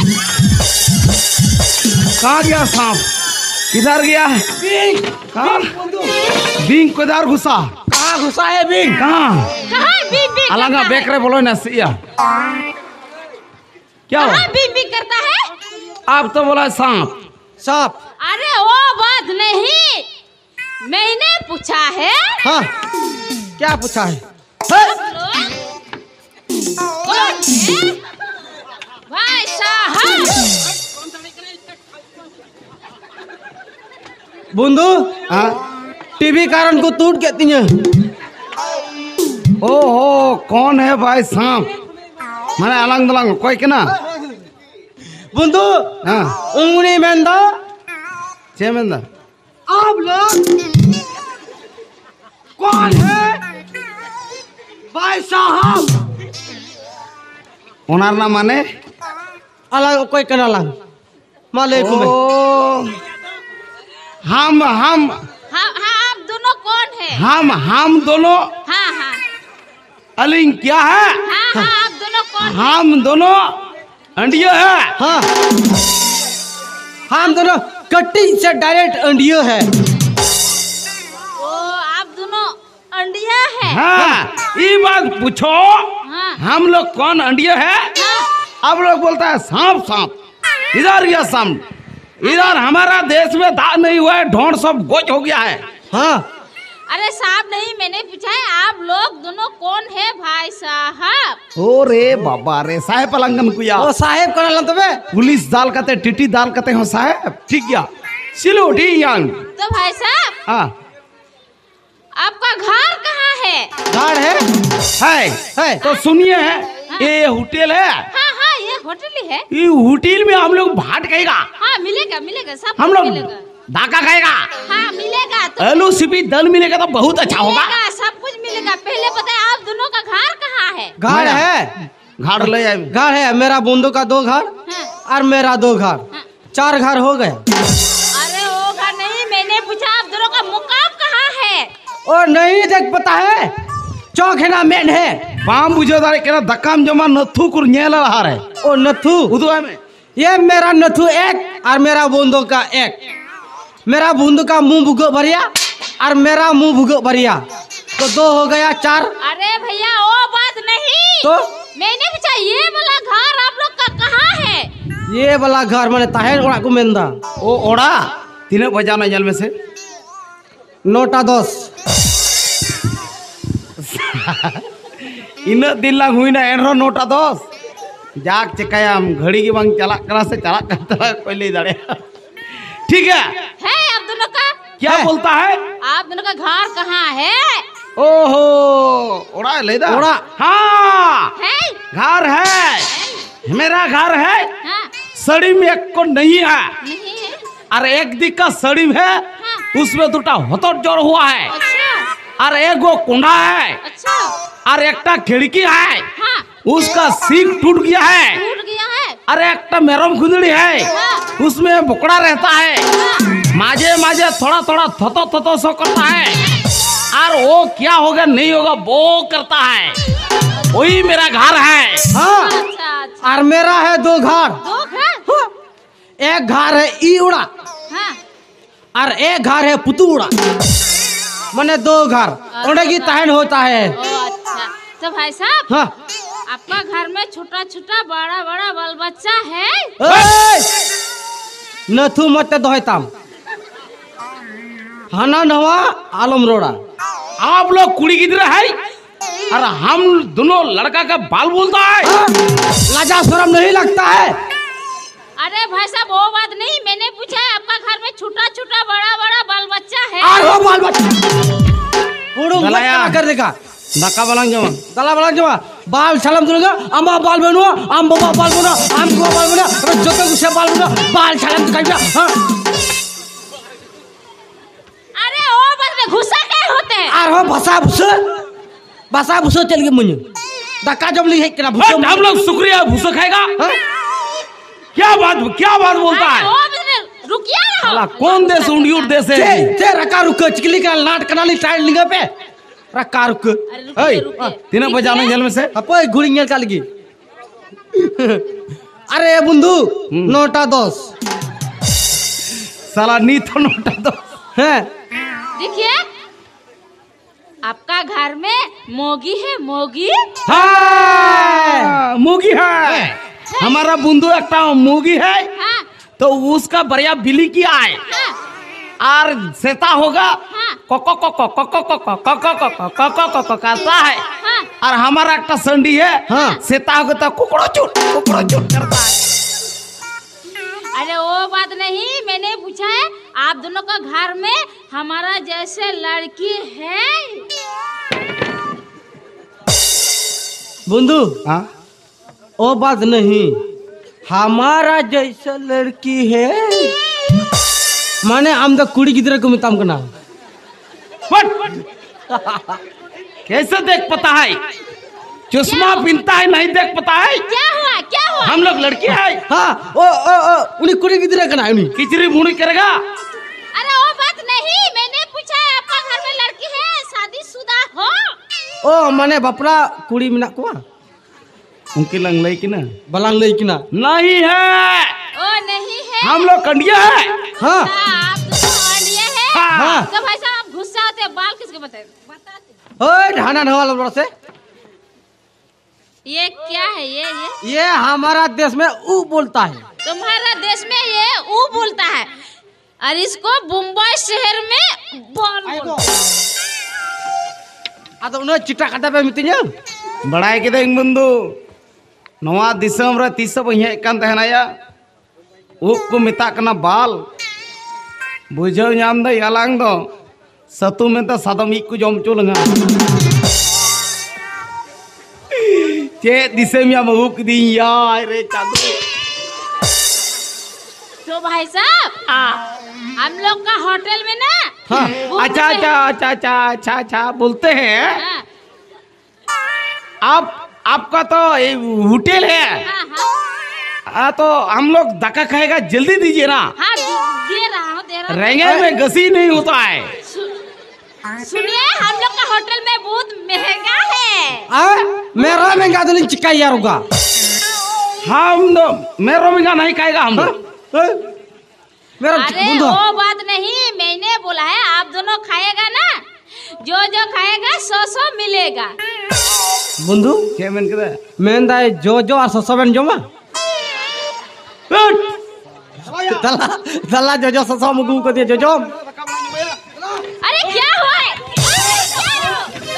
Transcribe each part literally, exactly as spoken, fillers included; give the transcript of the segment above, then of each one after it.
कहाँ गया सांप? किधर गया? कहाँ? बिंग किधर घुसा? कहाँ घुसा है बिंग? कहाँ? अलग बेक रहे बोलो ना सिया। क्या हो? बिंग बिंग करता है? आप तो बोला सांप। सांप? अरे वो बात नहीं, मैंने पूछा है। हाँ, क्या पूछा है? कौन है? भाई साहब। बुंदू, हाँ? टीवी कारण को टूट कहती है। ओहो, कौन है भाई सांप? मैंने अलग दलंग कोई के ना? बुंदू, हाँ? उंगली मेंदा, चेमेंदा। आप लोग कौन है? भाई साहब। उनार ना माने? अलग कोई करना अलग। माले को ओ, हम हम हाँ हाँ, आप दोनों कौन है? हम हम दोनों हाँ हाँ अलिंग क्या है? हाँ हाँ, आप दोनों कौन? हम दोनों अंडियो है। हाँ, हम दोनों कट्टी से डायरेक्ट अंडियो है। ओ, आप दोनों अंडिया है? हाँ, ये बात पूछो। हाँ हम लोग कौन अंडियो है? हाँ। अब लोग बोलता है सांप सांप। इधर गया सांप। इधर हमारा देश में दाग नहीं हुआ है, ढोंड सब गोच हो गया है। हाँ, अरे साहब नहीं, मैंने पूछा है आप लोग दोनों कौन है भाई साहब? ओ रे बाबा रे, साहेब पलंगन कुया। वो साहेब करना लंत बे। पुलिस दाल कहते, टिटी दाल कहते हो साहेब। ठीक गया, सिलो उठी यांग। तो भाई साहब, हाँ, आपका घर कहाँ है? गाड़ है? है है। तो सुनिए, ये होटल है। हाँ हाँ, ये होटल ही है। ये होटल में हम लोग भाट खाएगा। हाँ मिलेगा मिलेगा, सब हम कुछ लोग मिलेगा। धाका खाएगा। हाँ मिलेगा तो आलू सिपी दल मिलेगा तो बहुत अच्छा होगा। मिलेगा, सब कुछ मिलेगा। पहले पता है आप दोनों का घर कहाँ है? गाड़ है? घर ले आए। घर है। मेरा बूंदू का दो घर हाँ। और मेरा दो घर, चार घर हो गए। अरे वो घर नहीं, मैंने पूछा आप दोनों का मुकाम कहाँ है? और नहीं देख पता है, चौक है ना मेन है। पाम बुझो दारे केना दकाम जमा नथु कुर नेल रहा रे। ओ नथु, उदो में ये मेरा नथु एक और मेरा बूंदू का एक। मेरा बूंदू का मुंह भुगो भरिया और मेरा मुंह भुगो भरिया, तो दो हो गया चार। अरे भैया वो बात नहीं, तो मैंने पूछा ये वाला घर आप लोग का कहाँ है? ये वाला घर मैंने ताहेर ओड़ा को मेंदा। ओ ओड़ा तीन बजाना जल में से नोटा दस इन दिन लाग हुई ना एनरो नोटा दस जाक चिकायाम घड़ी की बांग चला करा से चला करता कोई ले दाड़े। ठीक है, है आप दोनों का? क्या है। बोलता है? आप दोनों का घर कहाँ है? ओहो, ओड़ा ले दा ओड़ा। हाँ, है? घर है, मेरा घर है। हाँ सड़ी में एक को नहीं है, नहीं है। और एक दिख का सड़ी है, हाँ। उसमें दूटा होतट जोड़ हुआ है, अच्छा और एक वो कुंडा है, अच्छा। और एकटा खिड़की है, हाँ उसका सीख टूट गया है, टूट गया है। और एकटा मेरम खुदड़ी है, हाँ। उसमें बुकड़ा रहता है। हाँ। माजे माजे थोड़ा थोड़ा थतो थतो सो करता है, और वो क्या होगा नहीं होगा वो करता है। वही मेरा घर है। हाँ, अच्छा अच्छा। और मेरा है दो घर। दो घर? हाँ। एक घर है ई उड़ा हाँ और एक घर है पुतुड़ा। मैंने दो घर उड़े की तहन होता है। ओ अच्छा। तो भाई साहब, हाँ। आपका घर में छोटा छोटा बड़ा बड़ा बाल बच्चा है? ए! नथु मत दोहताम हना नवा आलम रोड़ा। आप लोग कुड़ी किधर है, और हम दोनों लड़का का बाल बोलता है। हाँ? लाजा शर्म नहीं लगता है? अरे भाई साहब वो बात नहीं, मैंने पूछा है आपका घर में छोटा छोटा बड़ा बड़ा बाल बच्चा है? और वो बाल बच्चा पूरा गलाया। कर देगा। धक्का बलंग जमा गला बड़ा जमा बाल छलम दुलगा अम्मा बाल बनो आम बाबा बाल बनो आम को बाल बनो जो तो से बाल बनो बाल छलम दिखाइया। हां, अरे वो बात में गुस्सा क्या होते हैं? और हो भाषा भूस भाषा भूस चल के मुझे धक्का जब ली है कि भूस। हम लोग शुक्रिया भूसा खाएगा। क्या बात क्या बात बोलता अरे है? वो बात में रुकिए ना। साला कौन देश उंडियूट देश ते है? ते रका रुक चिकली का नाट कनाली टाइल लिंगा पे रका रुक। अरे रुकिए रुकिए। तीन बजाने जल में से अपो गुड़ियां का लगी अरे बंधु नौटा दस साला नी तो नोटा दो है। देखिए आपका घर में मोगी है, मोगी। हाँ मुगी है, हमारा बुंदू एक मुगी है। हाँ तो उसका बढ़िया बिली किया है हाँ और सेता होगा हाँ। कोको कोको कोको कोको कोको कोको कोको कोको करता है। हाँ। और हमारा एक संडी है हाँ। सेता होगा तो कुकड़ो चुट कुकड़ो चुट करता है। अरे वो बात नहीं, मैंने पूछा है आप दोनों का घर में हमारा जैसे लड़की है। बंधु हाँ वो बात नहीं, हमारा जैसा लड़की है माने हम तो कुड़ी गिदरा को मिताम करना। कैसे देख पता है, चश्मा पहनता है नहीं देख पता है। क्या हुआ क्या हुआ? हम लोग लड़की है। हाँ ओ ओ ओ उन्हीं कुड़ी गिदरा करना है उन्हीं। खिचड़ी भूनी करेगा। अरे वो बात नहीं, मैंने पूछा है आपका घर में लड़की है, शादीशुदा हो? ओ माने बपरा कुड़ी मिना को उनकी लंग लई की ना बलांग लई की ना नहीं है। ओ नहीं है। हम लोग कंडिया है। हाँ हाँ, आप दोनों अंडिया है। हाँ। तो भाई साहब आप गुस्सा होते हैं, बाल किसके बताए बताते? ओए ढाना ढवाल बड़ा से ये क्या है? ये ये ये हमारा देश में ऊ बोलता है। तुम्हारा देश में ये ऊ बोलता है और इसको मुंबई शहर में बॉल बोलता है। आ तो उन्हें चिट्टा काटा पे मितिया बड़ाई के देख बंधु नवा दिसम रे तीस बहिया कान तहनाया उप को मिता कना बाल बुझाव नाम द यालांग दो सतु में तो सादम इक को जम चोलंगा चे दिसम या बहु दी यार रे चादू। तो भाई साहब हम लोग का होटल में ना हाँ। वो अच्छा बोलते अच्छा हैं- अच्छा अच्छा अच्छा अच्छा बोलते हैं हाँ आप आपका तो ये होटल है। हाँ हाँ हाँ तो हम लोग धक्का खाएगा जल्दी दीजिए ना, हाँ दे दे रहा हूँ दे रहा हूँ। रेंगे में गसी नहीं होता है। सु- सुनिए हम लोग का होटल में बहुत महंगा है। आ मेरा में गादलिन चिक्का यार होगा। हम तो मेरे में नहीं खाएगा हम लोग। मेरा अरे बंधु वो बात नहीं, मैंने बोला है आप दोनों खाएगा ना, जो जो खाएगा सौ सौ मिलेगा। बंधु क्या मैंने कहा मैं दाए जो जो और ससबन जो मा दला दला जो जो ससा मुगु को दे जो जो अरे क्या हुआ है? अरे क्या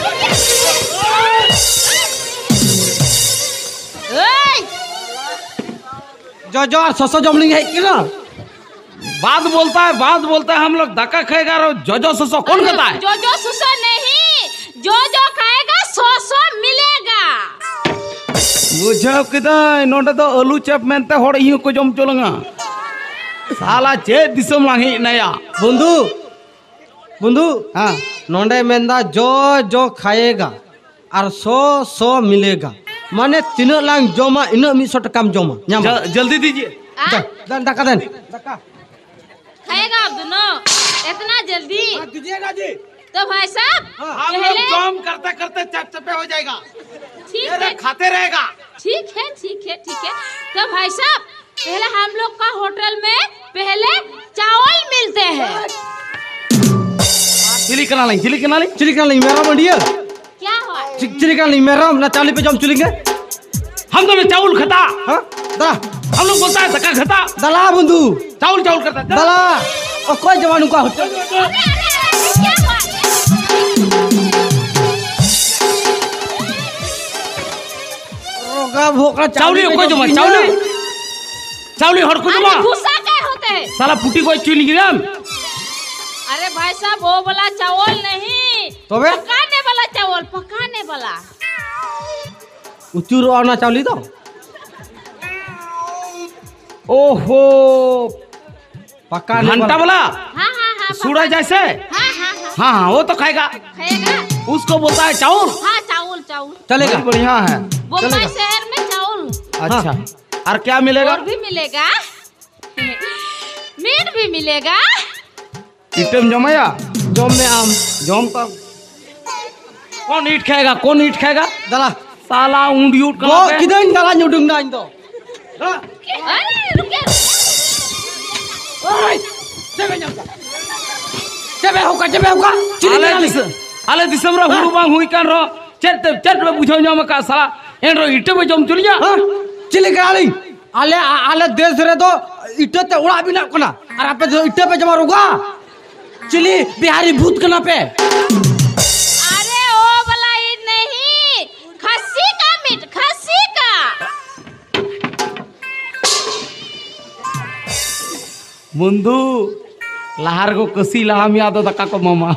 हुआ? ओए! जो जो और ससा जमलिंग है कि ना बात बोलता है बात बोलता है हम लोग धक्का खाएगा और जो जो सो सो कौन कहता है। जो जो सौ सौ नहीं, जो जो खाएगा सौ सौ मिलेगा। बुझाव किदा नोटे तो आलू चप मेनते होड़ ही को जम चोलंगा साला चे दिसम लांगी नया बंधु बंधु हाँ नोंडे मेंदा जो जो खाएगा और सौ सौ मिलेगा माने तीन लाख जमा इन मी सौ टका जमा न्याम ज- जल्दी दीजिए। आ? दन दका दन दका खाएगा आप दोनों इतना जल्दी? दीजिएगा जी। तो भाई साहब हम लोग पहले जम करते करते चपचपे हो जाएगा। ठीक ये है खाते रहेगा। ठीक है ठीक है ठीक है। तो भाई साहब पहले हम लोग का होटल में पहले चावल मिलते हैं। चिली कना लें चिली कना लें चिली का नहीं मेरा मंडिया क्या हुआ? चिली का नहीं मेरा ना चाली पे जम चुलेंगे। हम तो में चावल खाता हाँ दला हम लोग बोलता है धक्का खाता दला बंधु चावल चावल करता है। दला और कोई जवान का होटल अरे, अरे, अरे, क्या हुआ? रोगा भोका चावली को जमा चावली चावली हर को जमा अरे गुस्सा क्या होते हैं? साला पुटी को चुली गिरम। अरे भाई साहब वो वाला चावल नहीं, तो बे पकाने वाला चावल, पकाने वाला। उचूर आना चावली तो ओहो पक्का घंटा वाला हाँ हाँ हाँ सूड़ा जैसे हाँ हाँ हाँ हाँ हाँ वो तो खाएगा। खाएगा। उसको बोलता है चावल। हाँ चावल चावल चलेगा। बड़ी बढ़िया है। मुंबई चलेगा। शहर में चावल अच्छा और क्या मिलेगा। और भी मिलेगा, मीट भी मिलेगा। इटम जमाया जम में आम जम तब कौन ईट खाएगा कौन ईट खाएगा। दला साला ऊंट यूट वो कहाँ पे? किधर दला न्यूडुंग ना इंदो हाँ? अरे रुकिए ओए, चबे जाऊंगा। चबे होगा, चबे होगा। चिली आले कराली। दिस आले दिसम रे हुरु बांग हुई कान रो चट चट में बुझाव जाम का साला एन रो इटे में जम चलिया हाँ? चिली कराली। आले आले देश रे तो इटे ते उड़ा भी ना कना। और आप पे इटे पे जमा रुका। चिली बिहारी भूत कना पे। अरे ओ वाला ही नहीं, खस्सी का मीट, खस्सी का। बंधु लहार को कसी लहा मिया दो दका को मामा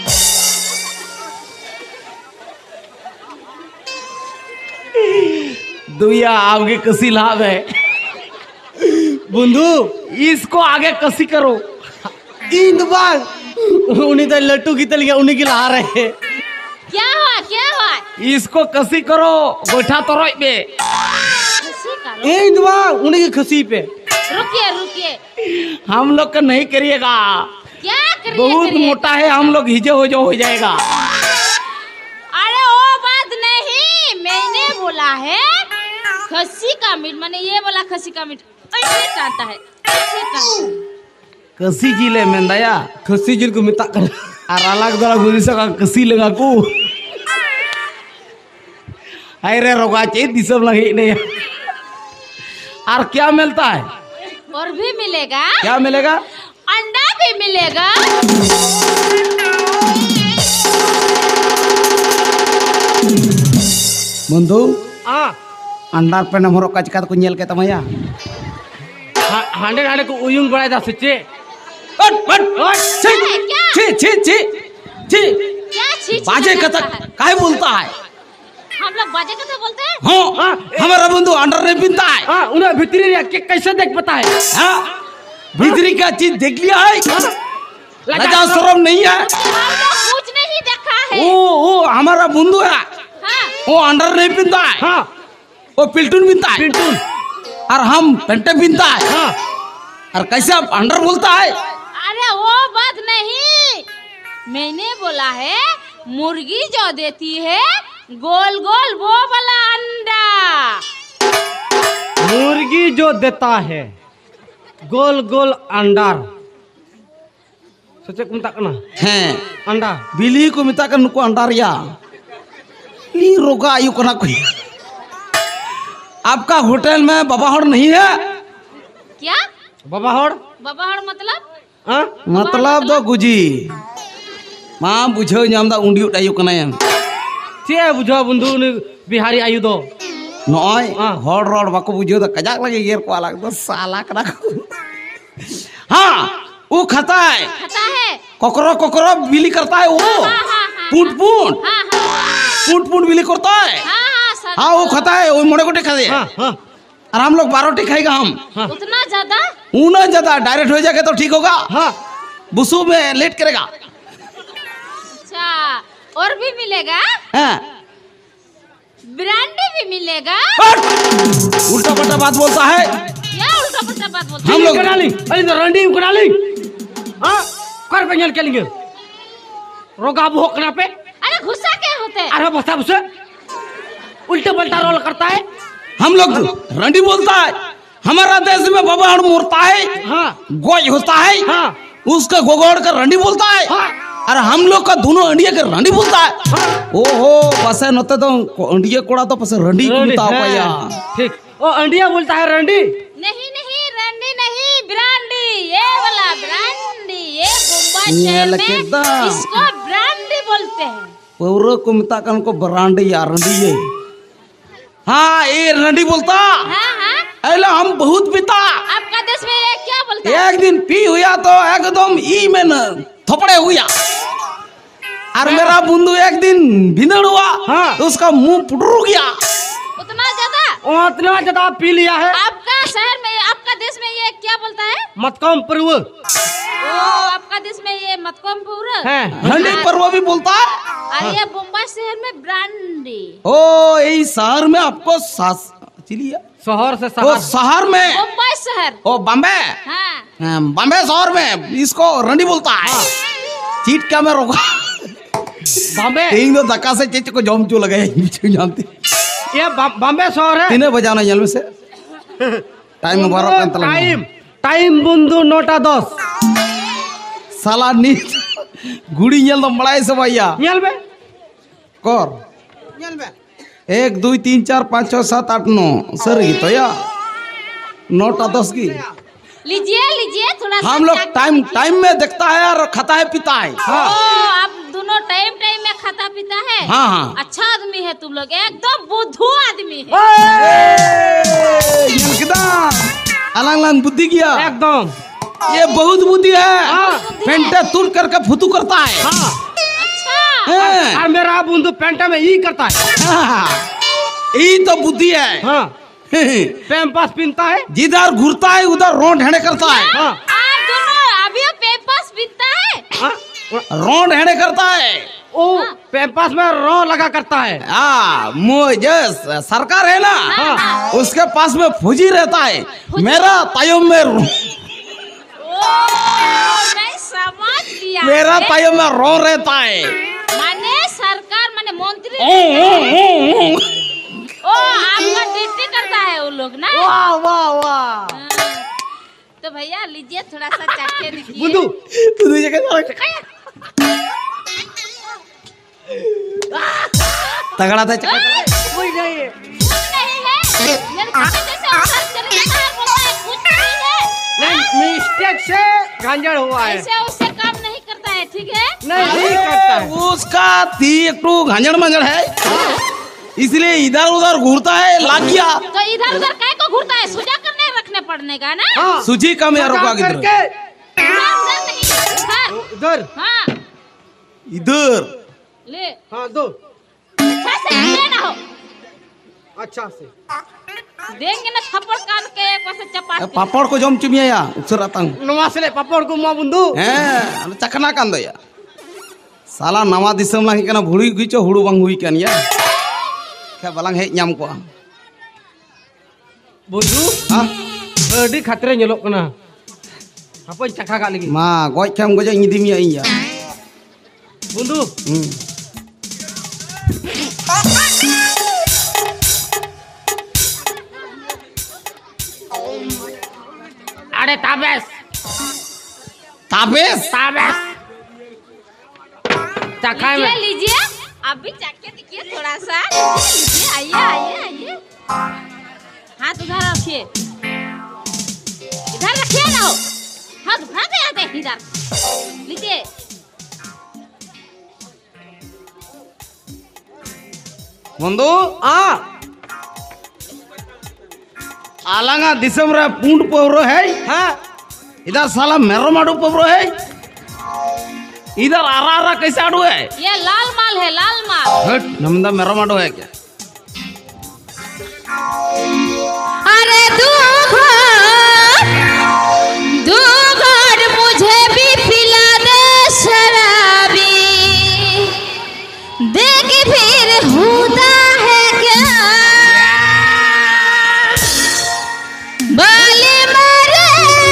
दुया आगे कसी लाभ है बंधु इसको आगे कसी करो इंद बाग उन्हीं तो लट्टू की तलिया उन्हीं की ला रहे हैं। क्या हुआ क्या हुआ? इसको कसी करो गोठा तोरई पे खस्सी का रो- इंद बाग उन्हीं की खसी पे। रुकिए रुकिए, हम लोग का नहीं करिएगा क्या करिए बहुत करिए? मोटा है हम लोग हिजे हो जो हो जाएगा। अरे वो बात नहीं, मैंने बोला है खस्सी का मीट, मैंने ये बोला खस्सी का मीट ऐसे काटता है, ऐसे काटता है। कसी जिले में दया खसी जिल को मिता कर। और अलग दला गुरी सका कसी लगा को अरे रोगा चे दिसम लगे नहीं और क्या मिलता है? और भी मिलेगा, क्या मिलेगा? अंडा भी मिलेगा। बंधु हाँ अंडार पे नमरो का चिकात को नेल के तमया हांडे हांडे को उयुंग बड़ा दा सच्चे। हट हट हट छी क्या? छी छी छी छी क्या चीज बाजे कथा काहे बोलता है? हम लोग बाजे कथा बोलते हैं? हाँ हमारा बंधु अंडर नहीं पीता है। हाँ उन्हें भीतरी रह के कैसे देख पता है? हाँ भीतरी का चीज देख लिया है लजा शर्म नहीं है। हम लोग कुछ नहीं देखा है। ओ ओ हमारा बंधु है हाँ वो अंडर नहीं पीता है हाँ वो पिल्टून पीता है पिंटून। और हम पेंटे पीता है हाँ और कैसे आप अंडर बोलता है? अरे वो बात नहीं, मैंने बोला है मुर्गी जो देती है गोल गोल वो वाला अंडा। मुर्गी जो देता है गोल गोल अंडा सच्चे कुंता कना हैं अंडा बिली को मिता कर नुको अंडा रिया ली रोगा आयु कना कोई। आपका होटल में बाबा हड़ नहीं है? क्या बाबा होड़ बाबा हड़ मतलब? हाँ मतलब दो गुजी मां बुझो नामदा उंडी आयु कना यम चे बुझा बंधु उन्हें बिहारी आयु दो नॉय हाँ। हड़ रोड बाको बुझो तो कजाक लगे येर को अलग तो साला कना को हाँ वो खाता है खाता है? कोकरो कोकरो बिली करता है वो हाँ, हाँ, हाँ, पूट पूट हाँ हाँ पूट पूट बिली करता है। हाँ हाँ सर। हाँ वो खाता है वो मोड़े गोटे खा दे हाँ हाँ और हम लोग बारोटी खाएगा हम उतना ज्यादा? ऊना ज्यादा डायरेक्ट हो जाएगा तो ठीक होगा। हाँ बुसू में लेट करेगा। अच्छा और भी मिलेगा? हाँ ब्रांडी भी मिलेगा? उल्टा पल्टा बात बोलता है। क्या उल्टा पुल्टा बात बोलते हम हैं? लोग करा ली अरे तो रंडी करा ली हाँ कर पंजल के लिए रोगा भोकना पे अरे गुस्सा क्या होते हैं? अरे बता उसे उल्टा पल्टा रोल करता है। हम लोग रंडी बोलता है। हमारा देश में बाबा हड़ मोरता है हाँ गोज होता है हाँ उसका गोगोड़ कर रंडी बोलता है हाँ और हम लोग का दोनों अंडिया के रंडी बोलता है। हाँ ओहो पसे नते तो अंडिया कोड़ा तो पसे रंडी को बताओ भैया। ठीक ओ अंडिया बोलता है रंडी नहीं नहीं रंडी नहीं ब्रांडी, ये वाला ब्रांडी, ये मुंबई ये शहर लगे में दा। इसको ब्रांडी बोलते हैं। पौरो को मिता कन को बरांडी या रंडी ये हाँ ये रंडी बोलता हाँ हाँ ऐला हम बहुत पिता आपका देश में ये क्या बोलते हैं? एक दिन पी हुआ तो एकदम ई में न थपड़े हुआ और मेरा बुंदू एक दिन भिंदड़ हुआ हाँ। तो उसका मुंह पुटरू गया। उतना ज्यादा? उतना ज्यादा पी लिया है। आपका शहर में आपका देश में ये क्या बोलता है? मतकम पर्व ओ आपका देश में ये मतकम पूरा है रंडी पर्व भी बोलता है। और ये मुंबई शहर में ब्रांडी। ओ यही शहर में आपको सास चलिए शहर से ओ शहर शहर में मुंबई शहर ओ बॉम्बे हाँ हाँ, बॉम्बे शहर में इसको रंडी बोलता है। चीट क्या मैं रोका बॉम्बे तीन दो धक्का से चीट को जम चो लगे जानते ये बॉम्बे शहर है। तीन बजाना जल में से टाइम बारो kan talang टाइम टाइम बंधु नौटा दस साला नीत Gudi nyel dom balai se bhaiya nyel be kor nyel be एक दो तीन चार पाँच छः सात आठ नौ सर ही तो या नौटा दस की लीजिए लीजिए थोड़ा सा हम लोग चाट टाइम लीजिए। टाइम में देखता है और खाता है पीता है ओ, आप दोनों टाइम टाइम में खाता पीता है। हाँ, हाँ। अच्छा आदमी है तुम लोग, एकदम बुद्धू आदमी है। ये कितना अलग अलग बुद्धि किया एकदम ये बहुत बुद्धि है हाँ। पेंटे तुर करके फुतू करता है हाँ अच्छा हैं? और मेरा बंधु पेंटा में ई करता है हाँ, यही तो बुद्धि है हाँ पैम्पास पीनता है जिधर घूरता है उधर रोड हेड़े करता है हाँ आप दोनों अभी पेपर्स पीता है। हाँ रोड हेड़े करता है ओ पैम्पास में रो लगा करता है हाँ मुझे सरकार है ना हाँ उसके पास में फौजी रहता है मेरा तायम में रो- ओ, मैं समझ लिया मेरा है। तायम में रो रहता है माने सरकार माने मंत्री ओ, ओ, ओ, ओ। ओ आपका ड्यूटी करता है वो लोग ना। वाह वाह वाह हाँ, तो भैया लीजिए थोड़ा सा चाट के देखिए। बुद्धू तू तुझे कैसा लगता है? तगड़ा था चक्कर कोई नहीं है कुछ नहीं है मेरे खाने जैसे उधर चले जाता है, बोलता है कुछ नहीं है। नहीं मिस्टेक से गांजड़ हुआ है ऐसे उससे काम नहीं करता है, ठीक है। नहीं ठीक करता है उसका थी एक तो घंजड़ मंजड़ है इसलिए इधर उधर घूरता है लाग गया तो इधर उधर काय को घूरता है, सुजा करने रखने पड़ने का ना। हाँ सूची कम है रोका काम करके इधर उधर नहीं, इधर। इधर हाँ इधर ले हाँ दो अच्छा से ले ना हो, अच्छा से देंगे ना थप्पड़ कान के एक पास चपाट के। पापड़ को जम चुमिया या उसरा तंग नवासले पापड़ को माँ बंधु हैं चखना कान दो या साला नवा दिसम लाही कना भुड़ी गुचो हुड़ू बांग हुई कन या क्या बलांग है nyam को बंधु हां अड़ी खतरे nyelok kena apa cakap kak lagi मा गoj kam गoj ngidim ya iya बंधु hmm अरे ताबेस ताबेस ताबेस चखा लीजिए में लीजिए, आप भी चख के देखिए थोड़ा सा। लीजिए, आइए आइए आइए, हाथ उधर रखिए, इधर रखिए ना हो, हाथ उठाते आते इधर। लीजिए बंधु आ आलांगा दिसम रे पूंड पवरो है हाँ इधर साला मेरो माडू पवरो है इधर आरा आरा कैसे आडू है ये लाल माल है, लाल माल। हट नमदा मेरो माडू है क्या अरे दो घोट दो घोट मुझे भी पिला दे शराबी, देख फिर होता है क्या बाले मारे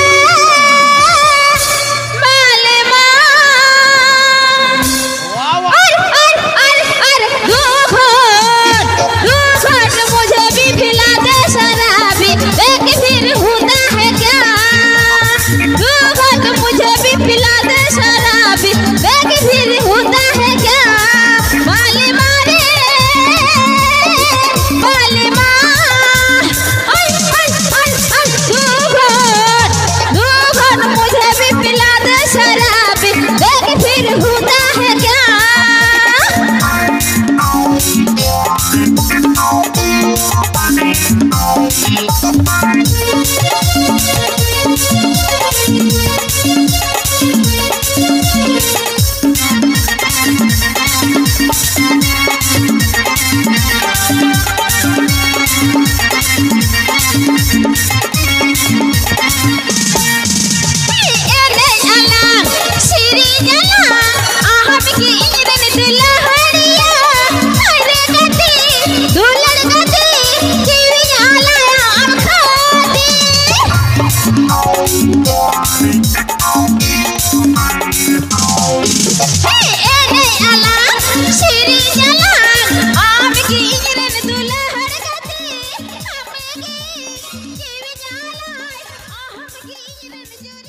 बाले मार अरे अरे अरे अरे दो घोट दो घोट मुझे भी पिला दे शराबी, देख फिर होता है क्या दो घोट मुझे भी पिला दे शराबी, देख फिर होता है क्या बाले मारे बाले मार अरे अरे अरे अरे दो घोट की इन रन जोर